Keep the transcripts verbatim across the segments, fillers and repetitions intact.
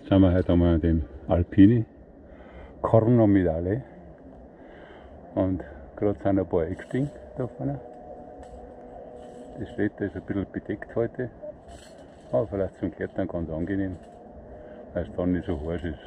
Jetzt sind wir heute einmal an dem Alpini Corno-Medaille und gerade sind ein paar eingestiegen da vorne. Das Wetter ist ein bisschen bedeckt heute, aber vielleicht zum Klettern ganz angenehm, weil es dann nicht so heiß ist.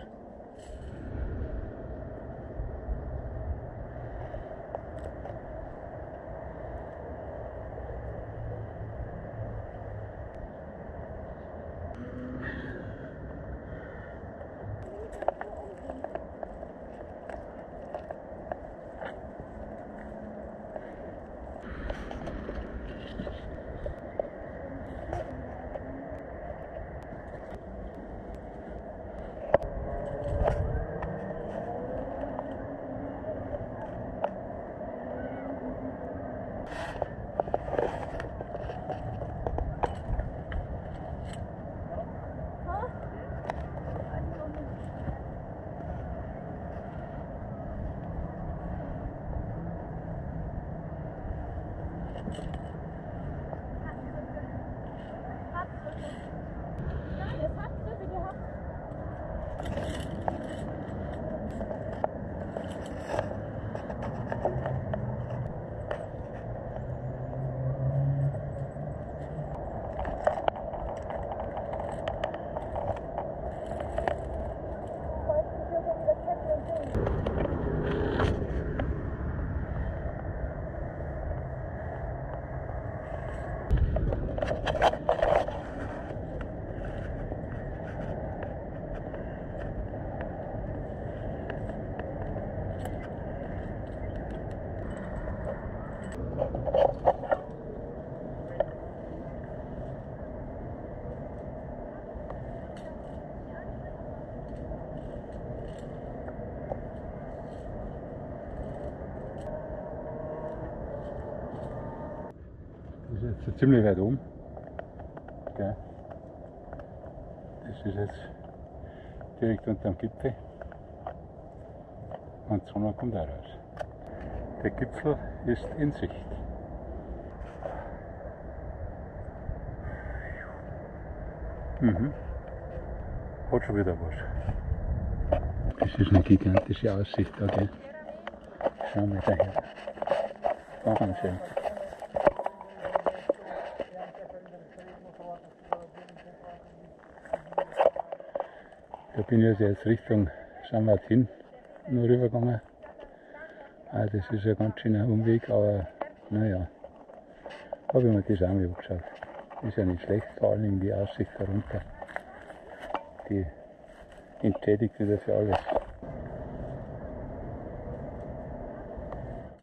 Das ist jetzt ziemlich weit oben. Okay. Das ist jetzt direkt unter dem Gipfel. Und die Sonne kommt auch raus. Der Gipfel ist in Sicht. Mhm. Hat schon wieder was. Das ist eine gigantische Aussicht da, gell? Schauen wir daher. Ganz schön. Da bin ich also jetzt Richtung San Martin nur rübergegangen. Ah, das ist ein ganz schöner Umweg, aber naja, habe ich mir das auch mal angeschaut. Ist ja nicht schlecht, vor allem die Aussicht darunter. Die entschädigt wieder für alles.